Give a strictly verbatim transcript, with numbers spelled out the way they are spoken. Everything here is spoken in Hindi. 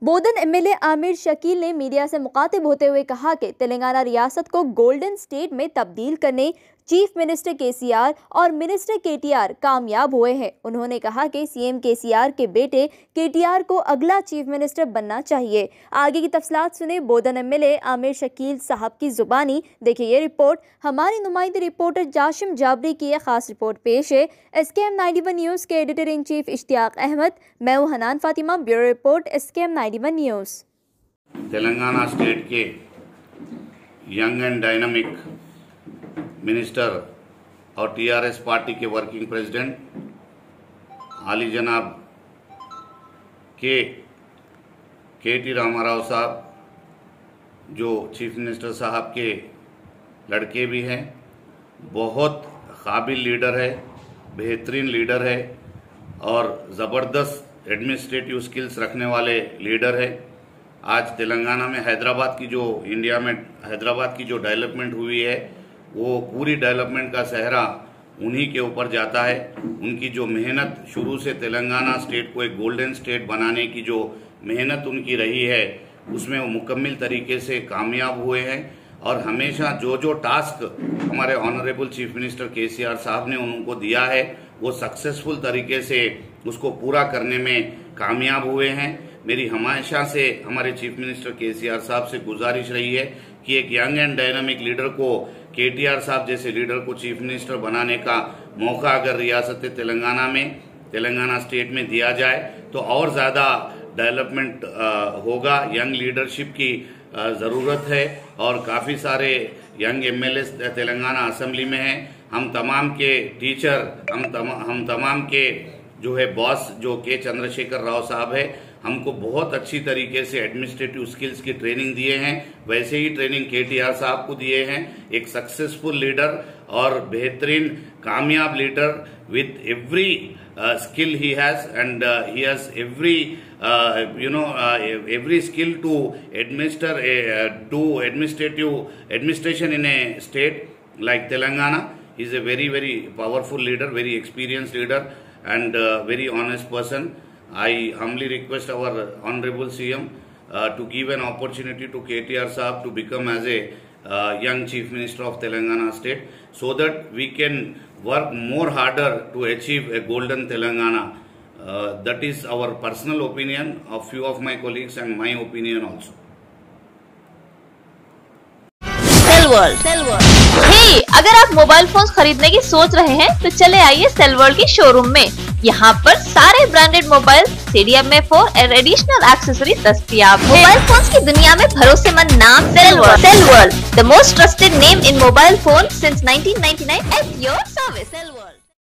बोधन एमएलए आमिर शकील ने मीडिया से मुखातिब होते हुए कहा कि तेलंगाना रियासत को गोल्डन स्टेट में तब्दील करने चीफ मिनिस्टर केसीआर और मिनिस्टर केटीआर कामयाब हुए हैं। उन्होंने कहा कि सीएम केसीआर के बेटे केटीआर को अगला चीफ मिनिस्टर बनना चाहिए। आगे की तफसीलात सुने बोधन एमएलए आमिर शकील साहब की जुबानी। देखिए ये रिपोर्ट हमारी नुमाइंदे रिपोर्टर जाशिम जाबरी की एक खास रिपोर्ट पेश है। एसकेएम नाइंटी वन न्यूज़ के editor in chief Ishtiyaq Ahmed, मैं हूं Hanan Fatima, bureau report SKM ninety one news. Telangana state के यंग एंड डायनामिक मिनिस्टर और टीआरएस पार्टी के वर्किंग प्रेसिडेंट आली जनाब के के टी रामाराव साहब, जो चीफ मिनिस्टर साहब के लड़के भी हैं, बहुत काबिल लीडर है, बेहतरीन लीडर है और ज़बरदस्त एडमिनिस्ट्रेटिव स्किल्स रखने वाले लीडर है। आज तेलंगाना में हैदराबाद की जो इंडिया में हैदराबाद की जो डेवलपमेंट हुई है, वो पूरी डेवलपमेंट का सहरा उन्हीं के ऊपर जाता है। उनकी जो मेहनत शुरू से तेलंगाना स्टेट को एक गोल्डन स्टेट बनाने की जो मेहनत उनकी रही है, उसमें वो मुकम्मल तरीके से कामयाब हुए हैं और हमेशा जो जो टास्क हमारे ऑनरेबल चीफ मिनिस्टर केसीआर साहब ने उनको दिया है, वो सक्सेसफुल तरीके से उसको पूरा करने में कामयाब हुए हैं। मेरी हमेशा से हमारे चीफ मिनिस्टर केसीआर साहब से गुजारिश रही है कि एक यंग एंड डायनामिक लीडर को, केटीआर साहब जैसे लीडर को चीफ मिनिस्टर बनाने का मौका अगर रियासत तेलंगाना में, तेलंगाना स्टेट में दिया जाए तो और ज़्यादा डेवलपमेंट होगा। यंग लीडरशिप की ज़रूरत है और काफ़ी सारे यंग एमएलए तेलंगाना असेंबली में हैं। हम तमाम के टीचर, हम तमा, हम तमाम के जो है बॉस, जो के चंद्रशेखर राव साहब है, हमको बहुत अच्छी तरीके से एडमिनिस्ट्रेटिव स्किल्स की ट्रेनिंग दिए हैं। वैसे ही ट्रेनिंग केटीआर साहब को दिए हैं। एक सक्सेसफुल लीडर और बेहतरीन कामयाब leader with every skill he has, and uh, he has every uh, you know uh, every skill to administer a, uh, do administrative administration in a state like Telangana. He is a very very powerful leader, very experienced leader, and uh, very honest person. I humbly request our honorable C M uh, to give an opportunity to K T R Saab to become as a uh, young chief minister of Telangana state, so that we can work more harder to achieve a golden Telangana. Uh, that is our personal opinion of few of my colleagues and my opinion also. Cellworld. Hey, अगर आप मोबाइल फोन खरीदने की सोच रहे हैं तो चले आइए सेलवर्ल्ड के शोरूम में। यहाँ पर सारे branded mobile, CDM F four और एडिशनल एक्सेसरी दस्तयाब है। मोबाइल फोन्स की दुनिया में भरोसेमंद नाम Cellworld. Cellworld, the most trusted name in mobile phone since nineteen ninety nine at your service. सेलवर्ल्ड।